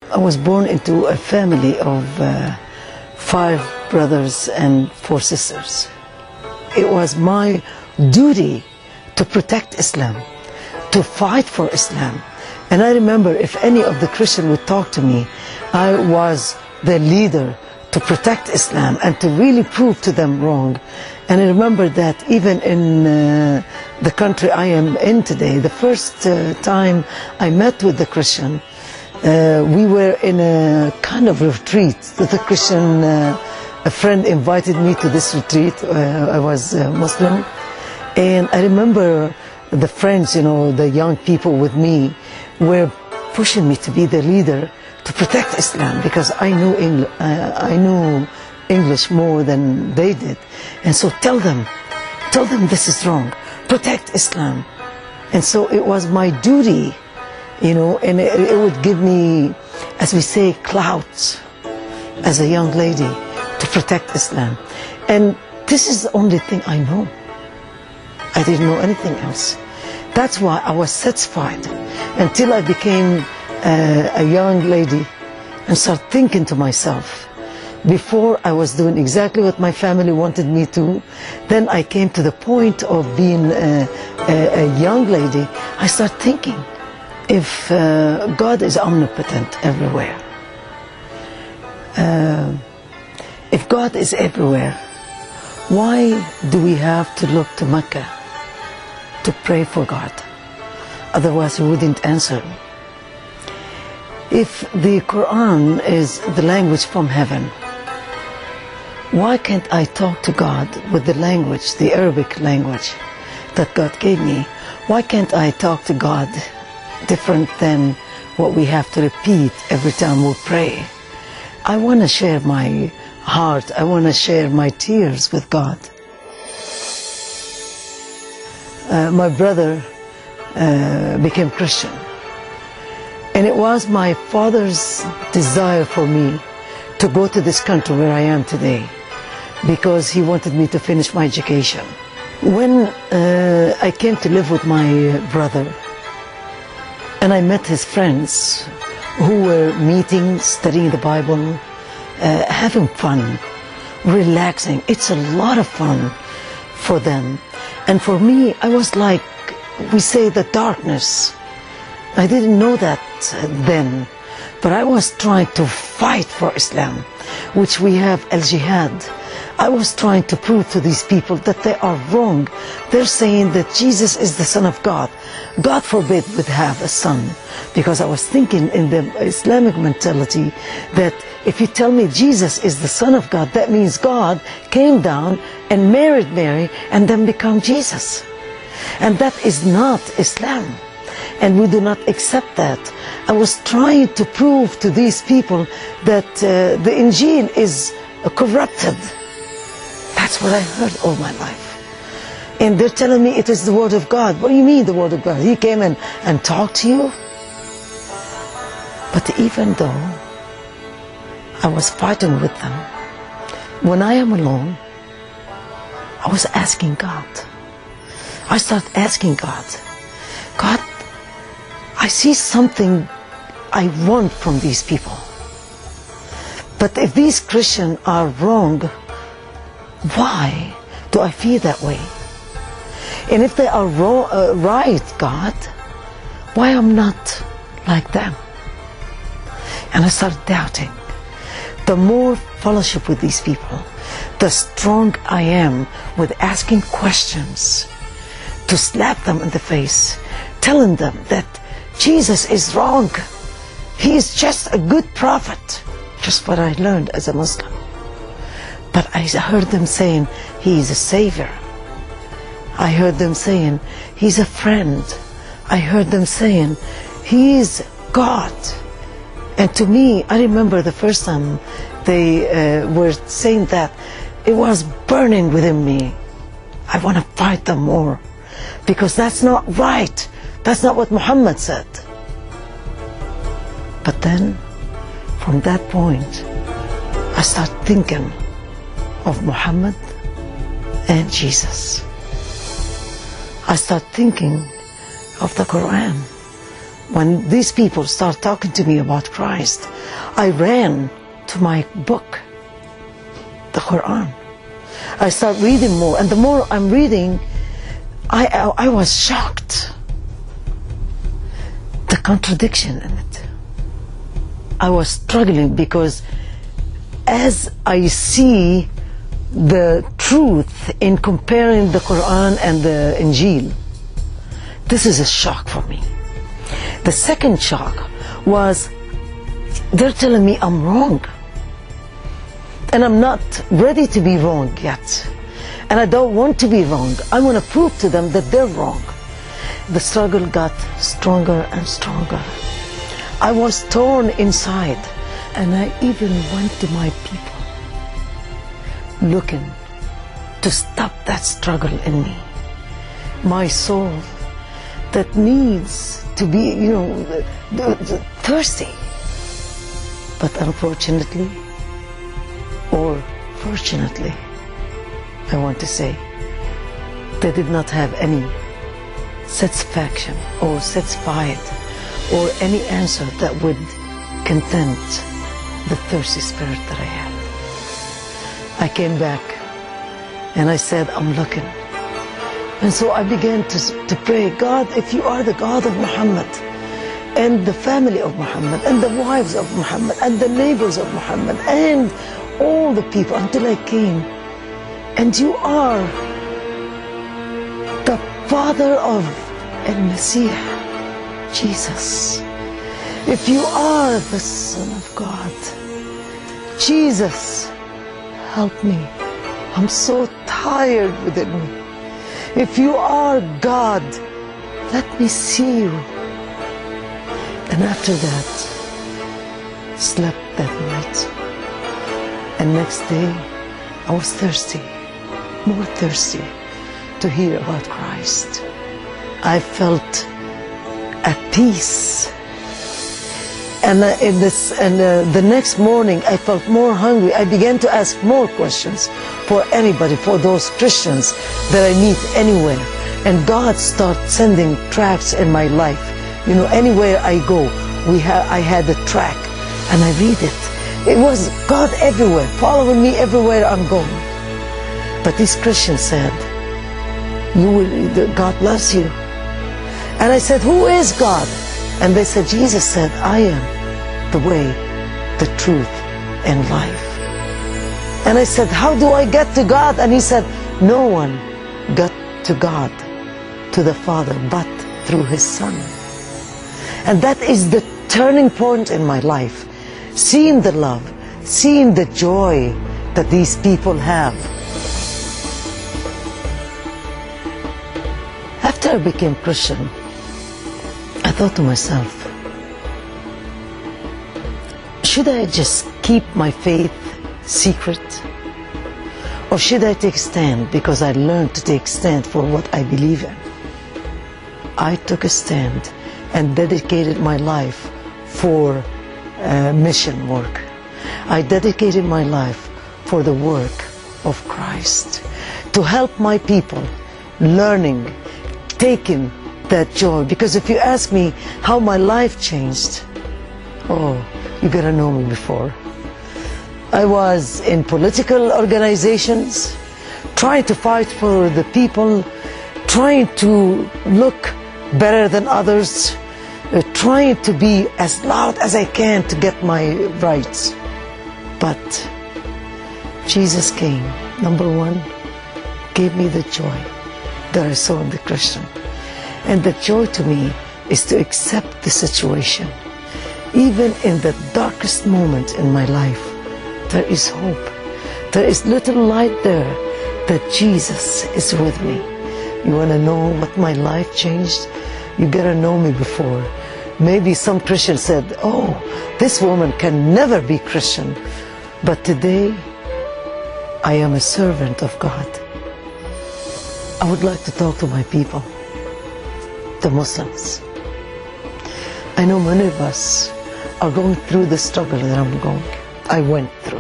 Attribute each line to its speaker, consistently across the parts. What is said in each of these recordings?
Speaker 1: I was born into a family of 5 brothers and 4 sisters. It was my duty to protect Islam, to fight for Islam. And I remember if any of the Christians would talk to me, I was the leader to protect Islam and to really prove to them wrong. And I remember that even in the country I am in today, the first time I met with the Christian, we were in a kind of retreat. The Christian, a friend invited me to this retreat. I was Muslim. And I remember the friends, you know, the young people with me were pushing me to be the leader to protect Islam, because I knew English more than they did. And so tell them this is wrong, protect Islam. And so it was my duty, you know, and it would give me, as we say, clout as a young lady to protect Islam. And this is the only thing I know. I didn't know anything else. That's why I was satisfied until I became a young lady and started thinking to myself. Before I was doing exactly what my family wanted me to. Then I came to the point of being a young lady. I started thinking, if God is omnipotent everywhere, if God is everywhere, why do we have to look to Mecca to pray for God? Otherwise He wouldn't answer. If the Quran is the language from heaven, why can't I talk to God with the language, the Arabic language that God gave me? Why can't I talk to God different than what we have to repeat every time we pray? I want to share my heart. I want to share my tears with God. My brother became Christian. And it was my father's desire for me to go to this country where I am today, because he wanted me to finish my education. When I came to live with my brother, and I met his friends who were meeting, studying the Bible, having fun, relaxing. It's a lot of fun for them. And for me, I was like, we say, the darkness. I didn't know that then, but I was trying to fight for Islam, which we have al-jihad. I was trying to prove to these people that they are wrong. They're saying that Jesus is the Son of God. God forbid would have a son, because I was thinking in the Islamic mentality that if you tell me Jesus is the Son of God, that means God came down and married Mary and then become Jesus. And that is not Islam. And we do not accept that. I was trying to prove to these people that the Injil is corrupted. That's what I heard all my life. And they're telling me it is the Word of God. What do you mean the Word of God? He came and talked to you? But even though I was fighting with them, when I am alone, I was asking God. I started asking God, God, I see something I want from these people. But if these Christians are wrong, why do I feel that way? And if they are right, God, why am I not like them? And I started doubting. The more fellowship with these people, the stronger I am with asking questions, to slap them in the face, telling them that Jesus is wrong. He is just a good prophet. Just what I learned as a Muslim. But I heard them saying, He is a savior. I heard them saying, He's a friend. I heard them saying, He is God. And to me, I remember the first time they were saying that, it was burning within me. I want to fight them more, because that's not right. That's not what Muhammad said. But then, from that point, I started thinking of Muhammad and Jesus. I started thinking of the Quran, when these people start talking to me about Christ, I ran to my book, the Quran. I start reading more, and the more I'm reading, I was shocked. The contradiction in it. I was struggling because as I see the truth in comparing the Quran and the Injil, this is a shock for me. The second shock was they're telling me I'm wrong. And I'm not ready to be wrong yet. And I don't want to be wrong. I want to prove to them that they're wrong. The struggle got stronger and stronger. I was torn inside. And I even went to my people, looking to stop that struggle in me. My soul that needs to be, thirsty. But unfortunately, or fortunately, I want to say, they did not have any satisfaction or satisfied or any answer that would content the thirsty spirit that I had. I came back and I said, I'm looking. And so I began to pray, God, if you are the God of Muhammad and the family of Muhammad and the wives of Muhammad and the neighbors of Muhammad and all the people, until I came, and you are the father of Al-Masih, Jesus. If you are the Son of God, Jesus, help me. I'm so tired within me. If you are God, let me see you. And after that, slept that night. And next day, I was thirsty, more thirsty to hear about Christ. I felt at peace. And the next morning, I felt more hungry. I began to ask more questions for anybody, for those Christians that I meet anywhere. And God started sending tracts in my life. Anywhere I go, I had a tract, and I read it. It was God everywhere, following me everywhere I'm going. But these Christians said, God loves you. And I said, who is God? And they said, Jesus said, I am the way, the truth, and life. And I said, how do I get to God? And he said, no one got to God, to the Father, but through his Son. And that is the turning point in my life. Seeing the love, seeing the joy that these people have. After I became Christian, I thought to myself, should I just keep my faith secret? Or should I take a stand because I learned to take a stand for what I believe in? I took a stand and dedicated my life for mission work. I dedicated my life for the work of Christ, to help my people learning, taking that joy. Because if you ask me how my life changed, oh, you gotta know me before. I was in political organizations, trying to fight for the people, trying to look better than others, trying to be as loud as I can to get my rights. But Jesus came, number one, gave me the joy that I saw in the Christian. And the joy to me is to accept the situation. Even in the darkest moment in my life, there is hope. There is little light there that Jesus is with me. You want to know what my life changed? You gotta know me before. Maybe some Christian said, oh, this woman can never be Christian. But today, I am a servant of God. I would like to talk to my people, the Muslims. I know many of us are going through the struggle that I went through.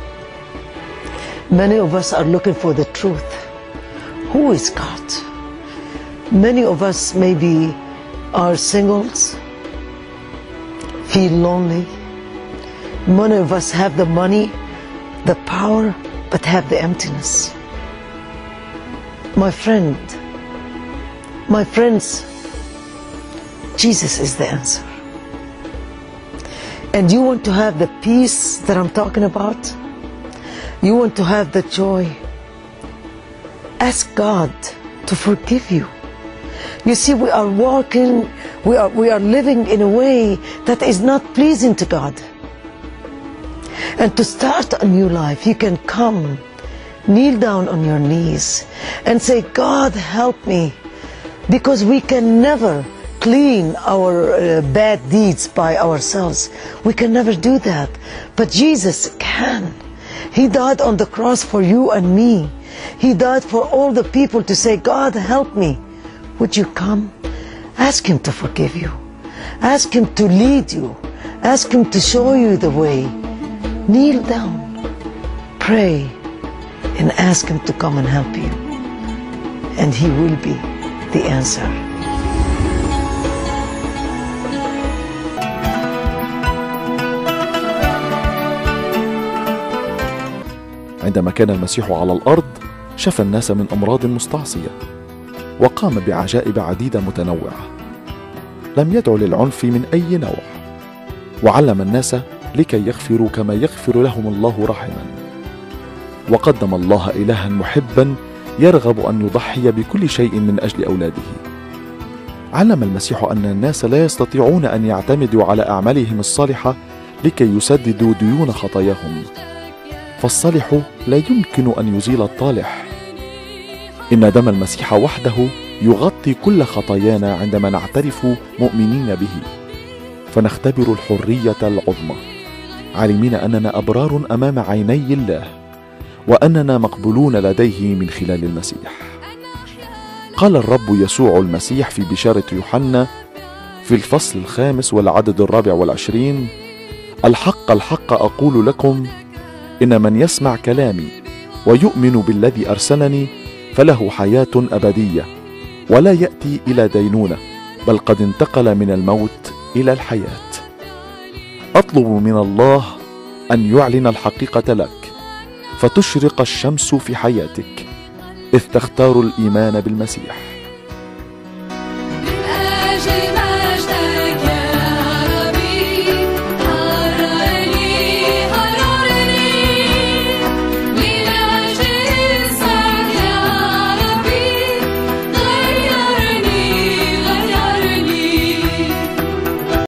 Speaker 1: Many of us are looking for the truth. Who is God? Many of us maybe are singles, feel lonely. Many of us have the money, the power, but have the emptiness. My friends, Jesus is the answer. And you want to have the peace that I'm talking about? You want to have the joy? Ask God to forgive you. You see, we are walking, we are living in a way that is not pleasing to God. And to start a new life, you can come, kneel down on your knees and say, God, help me. Because we can never clean our bad deeds by ourselves. We can never do that. But Jesus can. He died on the cross for you and me. He died for all the people to say, God, help me. Would you come? Ask Him to forgive you. Ask Him to lead you. Ask Him to show you the way. Kneel down, pray, and ask Him to come and help you. And He will be the answer.
Speaker 2: عندما كان المسيح على الأرض شفى الناس من أمراض مستعصية وقام بعجائب عديدة متنوعة. لم يدعو للعنف من أي نوع، وعلم الناس لكي يغفروا كما يغفر لهم الله رحما. وقدم الله إلها محبا يرغب أن يضحي بكل شيء من أجل أولاده. علم المسيح أن الناس لا يستطيعون أن يعتمدوا على أعمالهم الصالحة لكي يسددوا ديون خطاياهم، فالصالح لا يمكن أن يزيل الطالح. إن دم المسيح وحده يغطي كل خطايانا عندما نعترف مؤمنين به، فنختبر الحرية العظمى، عالمين أننا أبرار أمام عيني الله، وأننا مقبولون لديه من خلال المسيح. قال الرب يسوع المسيح في بشارة يوحنا في الفصل 5 والعدد 24: الحق الحق أقول لكم، إن من يسمع كلامي ويؤمن بالذي أرسلني فله حياة أبدية، ولا يأتي إلى دينونة، بل قد انتقل من الموت إلى الحياة. أطلب من الله أن يعلن الحقيقة لك، فتشرق الشمس في حياتك، إذ تختار الإيمان بالمسيح.